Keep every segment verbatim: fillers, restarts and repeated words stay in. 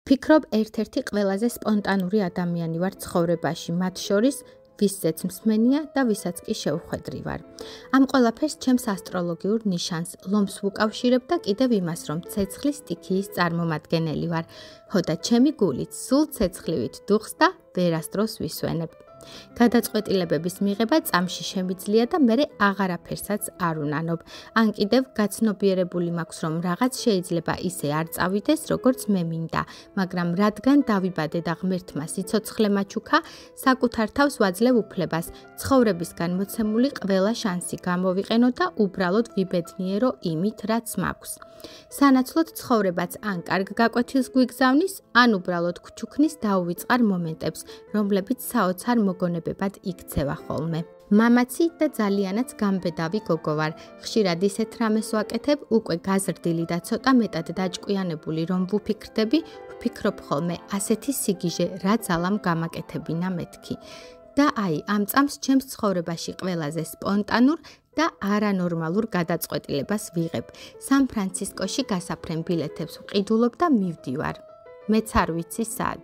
ვფიქრობ, ერთ-ერთი ყველაზე სპონტანური ადამიანი ვარ ცხოვრებაში, მათ შორის ვისაც მსმენია და ვისაც კი შევხვედრი ვარ. ამ ყველაფერს ჩემს ასტროლოგიურ ნიშანს ლომს ვუკავშირებ და კიდევ იმას, რომ ცეცხლის სტიქიის წარმომადგენელი ვარ. ხო და ჩემი გულით სულ ცეცხლივით დუხს და ვერასდროს ვისვენებ. გადაწყვეტილებების მიღება წამში შემიძლია და მე აღარაფერსაც არ უნანობ. ან კიდევ გაცნობიერებული მაქვს, რომ რაღაც შეიძლება ისე არ წავიდეს, როგორც მე მინდა, მაგრამ რადგან დავიბადე და ღმერთმა სიცოცხლე მაჩუქა, საკუთარ თავს ვაძლევ უფლებას, ცხოვრებისგან მოცემული ყველა შანსი გამოვიყენო და უბრალოდ ვიბედნიერო იმით, რაც მაქვს. სანაცვლოდ ცხოვრებაც ან კარგ გაკვეთილს გვიგზავნის, ან უბრალოდ გვჩუქნის დაუვიწყარ მომენტებს, რომლებიც საოცარ მოგონებებად იქცევა ხოლმე. მამაცი და ძალიანაც გამბედავი გოგო ვარ. ხშირად ისეთ რამეს ვაკეთებ, უკვე გაზრდილი და ცოტა მეტად დაჭკვიანებული რომ ვუფიქრდები, ვფიქრობ ხოლმე ასეთი სიგიჟე რა ძალამ გამაკეთებინა მეთქი. და აი, ამ წამს ჩემს ცხოვრებაში ყველაზე სპონტანურ და არანორმალურ გადაწყვეტილებას ვიღებ. სან-ფრანცისკოში გასაფრენ ბილეთებს ვყიდულობ და მივდივარ. მეც არ ვიცი სად.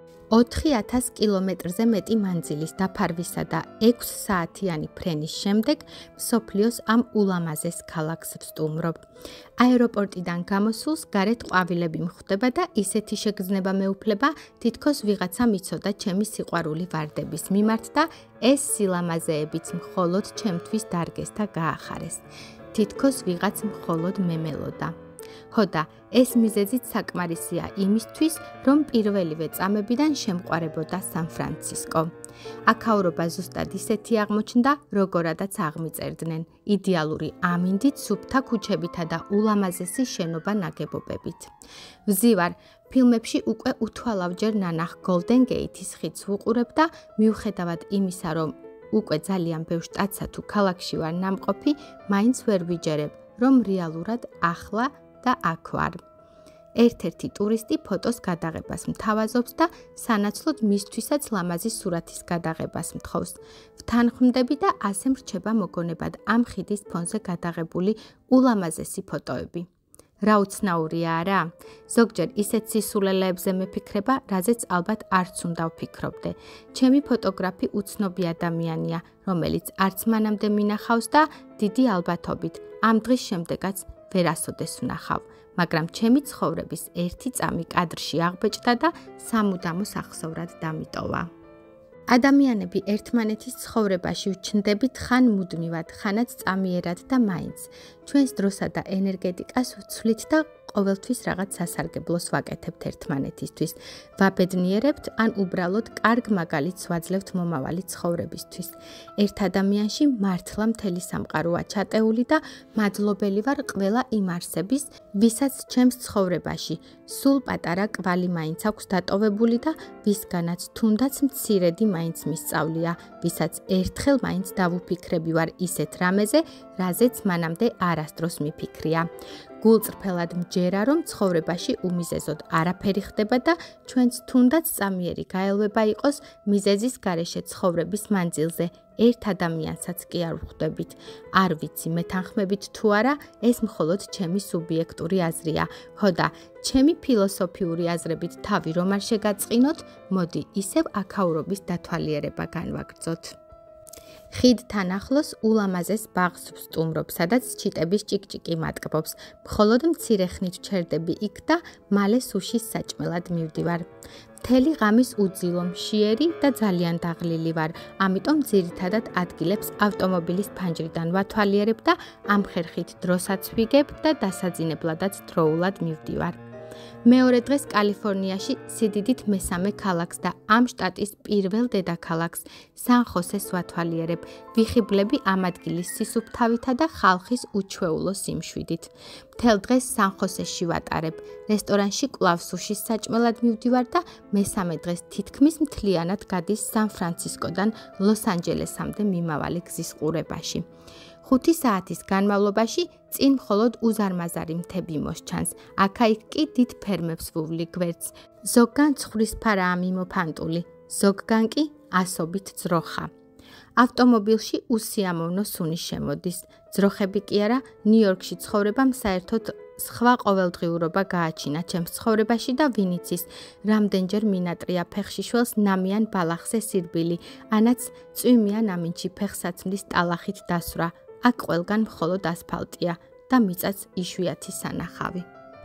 ოთხი ათას კილომეტრზე მეტი მანძილის დაფარვისა და ექვს საათიანი ფრენის შემდეგ მსოფლიოს ამ ულამაზეს ქალაქს ვსტუმრობ. აეროპორტიდან გამოსულს გარეთ ყვავილები მხვდება და ისეთი შეგრძნება მეუფლება, თითქოს ვიღაცა მიცოდა ჩემი სიყვარული ვარდების მიმართ და ეს სილამაზეებიც მხოლოდ ჩემთვის დარგეს და გაახარეს. თითქოს ვიღაც მხოლოდ მემელოდა. ხო და ეს მიზეზიც საკმარისია იმისთვის, რომ პირველივე წამებიდან შემყვარებოდა სან-ფრანცისკო. აქაურობა ზუსტად ისეთი აღმოჩნდა, როგორადაც აღმიწერდნენ, იდეალური ამინდით, სუფთა ქუჩებითა და ულამაზესი შენობა ნაგებობებით. ვზივარ, ფილმებში უკვე უთვალავჯერ ნანახ Golden Gate-ის ხიდს ვუყურებ და მიუხედავად იმისა, რომ უკვე ძალიან ბევრ შტატსა თუ ქალაქში ვარ ნამყოფი, მაინც ვერ ვიჯერებ, რომ რეალურად ახლა და აქ ვარ. ერთ-ერთი ტურისტი ფოტოს გადაღებას მთავაზობს და სანაცვლოდ მისთვისაც ლამაზი სურათის გადაღებას მთხოვს. ვთანხმდები და ასე მრჩება მოგონებად ამ ხიდის ფონზე გადაღებული ულამაზესი ფოტოები. რა უცნაურია, არა? ზოგჯერ ისეთ სისულელეებზე მეფიქრება, რაზეც ალბათ არც უნდა ვფიქრობდე. ჩემი ფოტოგრაფი უცნობი ადამიანია, რომელიც არც მანამდე მინახავს და დიდი ალბათობით ამ დღის შემდეგაც ვერასოდეს ვნახავ, მაგრამ ჩემი ცხოვრების ერთი წამი კადრში აღბეჭდა და სამუდამო სახსოვრად დამიტოვა. ადამიანები ერთმანეთის ცხოვრებაში ვჩნდებით ხან მუდმივად, ხანაც წამიერად და მაინც. ჩვენს დროსა და ენერგეტიკას ვცვლით და ყოველთვის რაღაც სასარგებლოს ვაკეთებთ ერთმანეთისთვის. ვაბედნიერებთ ან უბრალოდ კარგ მაგალითს ვაძლევთ მომავალი ცხოვრებისთვის. ერთ ადამიანში მართლა მთელი სამყაროა ჩატეული და მადლობელი ვარ ყველა იმ არსების, ვისაც ჩემს ცხოვრებაში სულ პატარა კვალი მაინც აქვს დატოვებული და ვისგანაც თუნდაც მცირედი მაინც მისწავლია, ვისაც ერთხელ მაინც დავუფიქრები ვარ ისეთ რამეზე, რაზეც მანამდე არასდროს მიფიქრია. გულწრფელად მჯერა, რომ ცხოვრებაში უმიზეზოდ არაფერი ხდება და ჩვენც თუნდაც წამიერი გაელვება იყოს მიზეზის გარეშე ცხოვრების მანძილზე. ერთ ადამიანსაც კი არ ვხვდებით. არ ვიცი მეთანხმებით თუ არა, ეს მხოლოდ ჩემი სუბიექტური აზრია. ხო და ჩემი ფილოსოფიური აზრებით თავი რომ არ შეგაწყინოთ, მოდი ისევ აქაურობის დათვალიერება განვაგრძოთ. ხიდთან ახლოს ულამაზეს ბაღს ვსტუმრობ, სადაც ჩიტების ჭიკჭიკი მატკბობს. მხოლოდ მცირე ხნით ვჩერდები იქ და მალე სუშის საჭმელად მივდივარ. მთელი ღამის უძილო, მშიერი და ძალიან დაღლილი ვარ, ამიტომ ძირითადად ადგილებს ავტომობილის ფანჯრიდან ვათვალიერებ და ამ ხერხით დროსაც ვიგებ და დასაძინებლადაც დროულად მივდივარ. მეორე დღეს კალიფორნიაში სიდიდით მესამე ქალაქს და ამ შტატის პირველ დედაქალაქს სან-ხოსეს ვათვალიერებ. ვიხიბლები ამ ადგილის სისუფთავითა და ხალხის უჩვეულო სიმშვიდით. მთელ დღეს სან-ხოსეში ვატარებ. რესტორანში კვლავ სუშის საჭმელად მივდივარ და მესამე დღეს თითქმის მთლიანად გადის სან-ფრანცისკოდან ლოს-ანჯელესამდე მიმავალი გზის ყურებაში. ხუთი საათის განმავლობაში წინ მხოლოდ უზარმაზარი მთები მოსჩანს. აქა-იქ კი დიდ ფერმებს ვუვლი გვერდს. ზოგგან ცხვრისფარაა მიმოფანტული, ზოგგან კი ასობით ძროხა. ავტომობილში უსიამოვნო სუნი შემოდის. ძროხები კი არა, ნიუ-იორკში ცხოვრებამ საერთოდ სხვა ყოველდღიურობა გააჩინა ჩემს ცხოვრებაში და ვინიცის რამდენჯერ მინატრია ფეხშიშველს ნამიან ბალახზე სირბილი, ანაც წვიმიან ამინჩი ფეხსაცმლის ტალახით დასვრა. აქ ყველგან მხოლოდ ასფალტია და მიწაც იშვიათი სანახავი.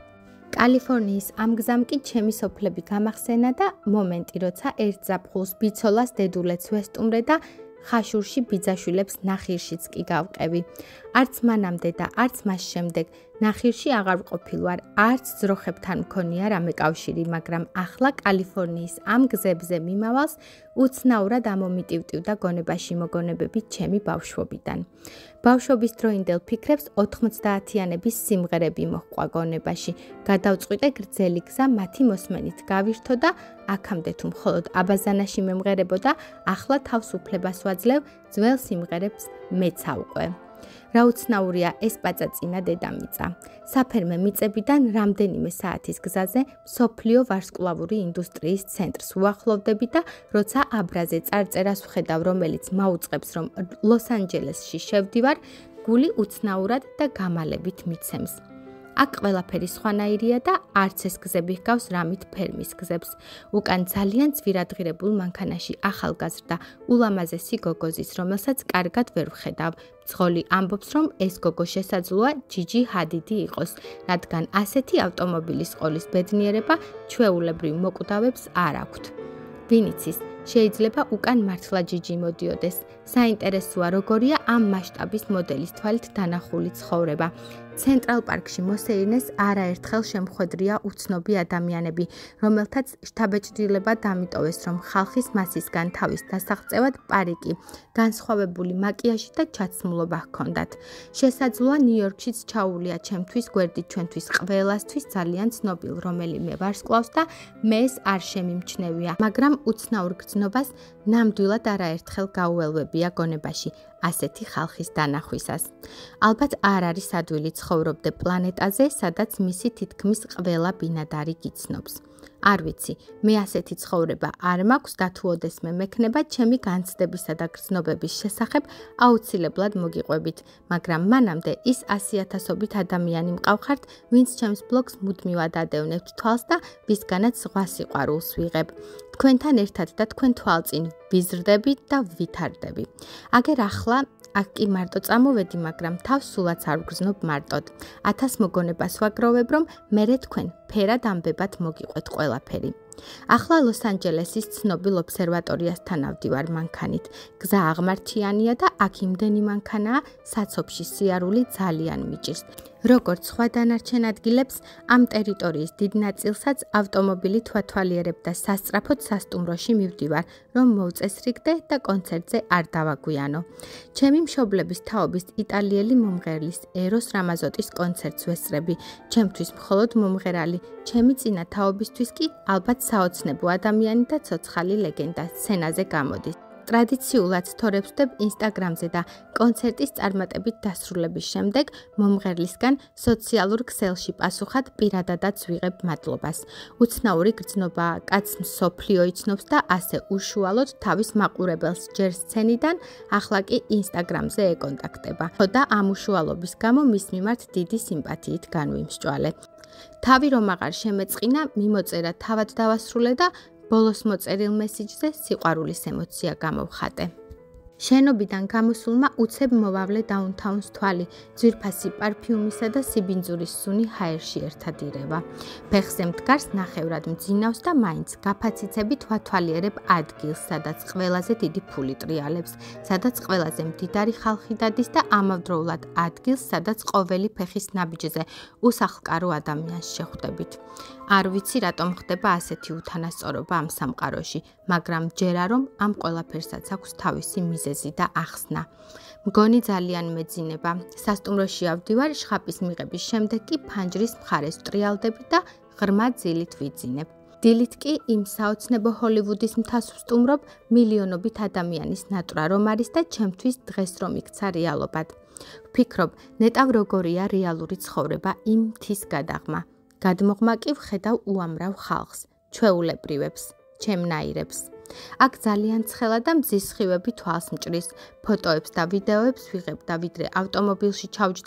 კალიფორნიის ამ გზამ კი ჩემი სოფლები გამახსენა და მომენტი, როცა ერთ ზაფხულს ბიცოლას დედულეც ვესტუმრე და ხაშურში ბიძაშვილებს ნახირშიც კი გავყევი. არც მანამდე და არც მას შემდეგ ნახირში აღარ ვყოფილ ვარ, არც ძროხებთან მქონია რამე კავშირი, მაგრამ ახლა კალიფორნიის ამ გზებზე მიმავალს უცნაურად ამომიტივტივდა გონებაში მოგონებები ჩემი ბავშვობიდან. ბავშვობის დროინდელ ფიქრებს ოთხმოცდაათიანების სიმღერები მოჰყვა გონებაში. გადავწყვიტე გრძელი გზა მათი მოსმენით გავირთო და აქამდე თუ მხოლოდ აბაზანაში მემღერებოდა, ახლა თავს უფლებას ვაძლევ ძველ სიმღერებს მეც ავყვე. რა უცნაურია ეს პაწაწინა დედამიწა. საფერმე მიწებიდან რამდენიმე საათის გზაზე მსოფლიო ვარსკვლავური ინდუსტრიის ცენტრს უახლოვდები და როცა აბრაზე წარწერას ვხედავ, რომელიც მაუწყებს, რომ ლოს-ანჯელესში შევდივარ, გული უცნაურად და გამალებით მიცემს. აქ ყველაფერი სხვანაირია და არც ეს გზები ჰგავს რამით ფერმის გზებს. უკან ძალიან ძვირადღირებულ მანქანაში ახალგაზრდა ულამაზესი გოგოზის, რომელსაც კარგად ვერ ვხედავ. მძღოლი ამბობს, რომ ეს გოგო შესაძლოა ჯიჯი ჰადიდი იყოს, რადგან ასეთი ავტომობილის ყოლის ბედნიერება ჩვეულებრივ მოკვდავებს არ აქვთ. ვინიცის შეიძლება უკან მართლა ჯიჯი მოდიოდეს. საინტერესოა როგორია ამ მასშტაბის მოდელის თვალით დანახული ცხოვრება. ცენტრალ პარკში მოსეირნეს არაერთხელ შემხვედრია უცნობი ადამიანები, რომელთაც შთაბეჭდილება დამიტოვეს, რომ ხალხის მასისგან თავის დასაღწევად პარიკი, განსხვავებული მაკიაჟი და ჩაცმულობა ჰქონდათ. შესაძლოა ნიუ-იორკშიც ჩაუვლია ჩემთვის გვერდით ჩვენთვის ყველასთვის ძალიან ცნობილ რომელიმე ვარსკვლავს და მე ეს არ შემიმჩნევია, მაგრამ უცნაურ გრძნობას ნამდვილად არაერთხელ გაუელვებია გონებაში ასეთი ხალხის დანახვისას. ალბათ არ არის ადვილი ცხოვრობდე პლანეტაზე, სადაც მისი თითქმის ყველა ბინადარი გიცნობს. არ ვიცი, მე ასეთი ცხოვრება არ მაქვს და თუ ოდესმე მექნება ჩემი განცდებისა და გრძნობების შესახებ აუცილებლად მოგიყვებით, მაგრამ მანამდე ის ასიათასობით ადამიანი მყავხართ, ვინც ჩემს ბლოგს მუდმივად ადევნებთ თვალს და ვისგანაც ზღვა სიყვარულს ვიღებ. თქვენთან ერთად და თქვენ თვალწინ ვიზრდები და ვითარდები. აგერ ახლა აქ კი მარტო წამოვედი, მაგრამ თავს სულაც არ ვგრძნობ მარტოდ. ათას მოგონებას ვაგროვებ, რომ მერე თქვენ ფერად ამბებად მოგიყვეთ ყველაფერი. ახლა ლოს-ანჯელესის ცნობილ ობსერვატორიასთან ავდივარ მანქანით. გზა აღმართიანია და აქ იმდენი მანქანაა, საცობში სიარული ძალიან მიჭირს. როგორც სხვა დანარჩენ ადგილებს, ამ ტერიტორიის დიდ ნაწილსაც ავტომობილი თვალთვალიერებდა სასწრაფოდ სასტუმროში მივდივარ, რომ მოვწესრიგდე და კონცერტზე არ დავაგვიანო. ჩემი მშობლების თაობის იტალიელი მომღერლის ეროს რამაზოტის კონცერტს ვესწრები. ჩემთვის მხოლოდ მომღერალი, ჩემი წინა თაობისთვის კი ალბათ საოცნებო ადამიანი და ცოცხალი ლეგენდა სცენაზე გამოდის. ტრადიციულად თორებს ვდებ ინსტაგრამზე და კონცერტის წარმატებით დასრულების შემდეგ მომღერლისგან სოციალურ ქსელში პასუხად პირადადაც ვიღებ მადლობას. უცნაური გრძნობა კაცს მსოფლიო იცნობს და ასე უშუალოდ თავის მაყურებელს ჯერ სცენიდან, ახლა კი ინსტაგრამზე ეკონტაქტება. და ამ უშუალობის გამო მის მიმართ დიდი სიმპათიით განვიმსჭვალე. თავი რომ აღარ შემეწყინა, მიმოწერა თავად დავასრულე და ბოლოს მოწერილ მესიჯზე სიყვარულის ემოცია გამოვხატე. შენობიდან გამოსულმა უცებ მოვავლე დაუნთაუნს თვალი, ძვირფასი პარფიუმისა და სიბინძურის სუნი ჰაერში ერთად ირევა. ფეხზე მდგარს ნახევრად მძინავს და მაინც გაფაციცებით ვათვალიერებ ადგილს, სადაც ყველაზე დიდი ფული ტრიალებს, სადაც ყველაზე მდიდარი ხალხი დადის და ამავდროულად ადგილს, სადაც ყოველი ფეხის ნაბიჯზე უსახლკარო ადამიანს შეხვდებით. არ ვიცი რატომ ხდება ასეთი უთანასწორობა ამ სამყაროში, მაგრამ ჯერა რომ ამ ყველაფერსაც აქვს თავისი მიზეზი და ახსნა. მგონი ძალიან მეძინება. სასტუმროში ავდივარ, შხაპის მიღების შემდეგ კი ფანჯრის მხარეს ვტრიალდები და ღრმა ძილით ვიძინებ. დილით კი იმ საოცნებო ჰოლივუდის მთას ვსტუმრობ, მილიონობით ადამიანის ნატრა რომ არის და ჩემთვის დღეს რომ იქცა რეალობად. ვფიქრობ, ნეტავ როგორია რეალური ცხოვრება იმ მთის გადაღმა. გადმოღმა კი ვხედავ უამრავ ხალხს, ჩვეულებრივებს, ჩემნაირებს. აქ ძალიან ცხელა და მზის სხივები თვალს მჭრის. ფოტოებს და ვიდეოებს ვიღებ და ვიდრე ავტომობილში ჩავჯდები,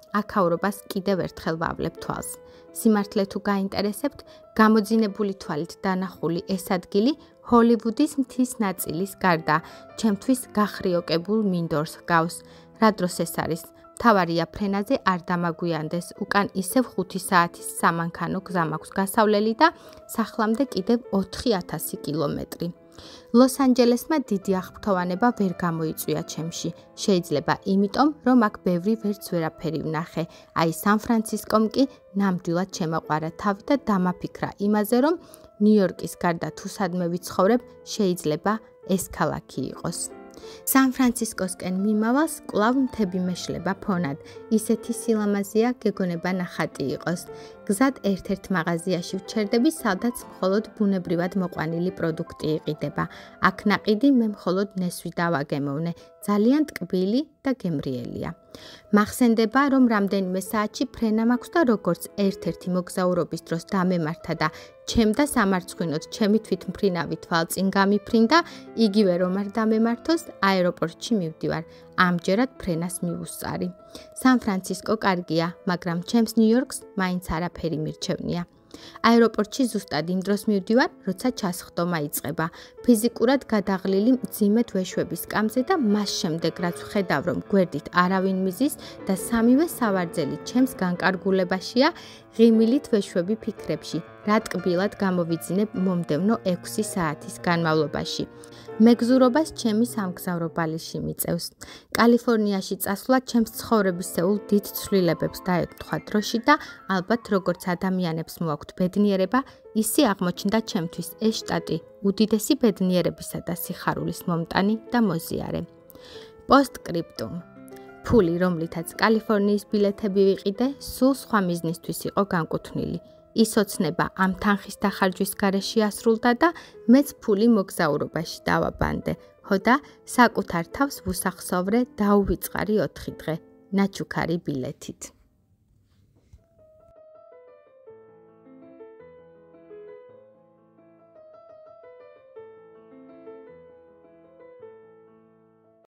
აქაურობას კიდევ ერთხელ ვავლებ თვალს. სიმართლე თუ გაინტერესებთ, გამოძინებული თვალით დანახული ეს ადგილი ჰოლივუდის მთის ნაწილის გარდა ჩემთვის გახრიოკებულ მინდორს ჰგავს. რა დროს ეს არის? მთავარია ფრენაზე არ დამაგვიანდეს, უკან ისევ ხუთი საათის სამანქანო გზა მაქვს გასავლელი და სახლამდე კიდევ ოთხი ათასი კილომეტრი. ლოს-ანჯელესმა დიდი აღფრთოვანება ვერ გამოიწვია ჩემში. შეიძლება იმიტომ, რომ აქ ბევრი ვერც ვერაფერი ვნახე. აი სან-ფრანცისკომ კი ნამდვილად შემაყვარა თავი და დამაფიქრა იმაზე, რომ ნიუ-იორკის გარდა თუ სადმე ვიცხოვრებ, შეიძლება ეს ქალაქი იყოს. სან-ფრანცისკოსკენ მიმავალს კვლავ მთები მეშლება ფონად. ისეთი სილამაზეა, გეგონება ნახატი იყოს. გზად ერთ-ერთ მაღაზიაში ვჩერდები, სადაც მხოლოდ ბუნებრივად მოყვანილი პროდუქტი იყიდება. აქ ნაყიდი მე მხოლოდ ნესვი დავაგემოვნე. ძალიან ტკბილი და გემრიელია. მახსენდება, რომ რამდენიმე საათში ფრენა მაქვს და როგორც ერთ-ერთი მოგზაურობის დროს დამემართა და ჩემდა სამარცხვინოდ ჩემი თვითმფრინავი თვალ წინ გამიფრინდა, იგივე რომ არ დამემართოს, აეროპორტში მივდივარ. ამჯერად ფრენას მივუსწარი. სან-ფრანცისკო კარგია, მაგრამ ჩემს ნიუ-იორკს მაინც არაფერი მირჩევნია. აეროპორტში ზუსტად იმ დროს მივდივარ, როცა ჩასხდომა იწყება. ფიზიკურად გადაღლილი მძიმედ ვეშვების სკამზე და მას შემდეგ რაც ვხედავ, რომ გვერდით არავინ მიზის და სამივე სავარძელი ჩემს განკარგულებაშია, ღიმილით ვეშვები ფიქრებში, რა ტკბილად გამოვიძინებ მომდევნო ექვსი საათის განმავლობაში. მეგზურობას ჩემი სამგზავრო ბალიში მიწევს. კალიფორნიაში წასვლა ჩემს ცხოვრებისეულ დიდ ცვლილებებს დაეთქვა დროში და ალბათ როგორც ადამიანებს მოაქვთ ბედნიერება, ისე აღმოჩნდა ჩემთვის ეს შტატი უდიდესი ბედნიერებისა და სიხარულის მომტანი და მოზიარე. პოსტსკრიპტუმ. ფული, რომლითაც კალიფორნიის ბილეთები ვიყიდე, სულ სხვა მიზნისთვის იყო განკუთვნილი. ის ოცნება ამ თანხის დახარჯვის გარეშე ასრულდა და მეც ფული მოგზაურობაში დავაბანდე. ჰოდა საკუთარ თავს ვუსახსოვრე დაუვიწყარი ოთხი დღე, ნაჩუქარი ბილეთით.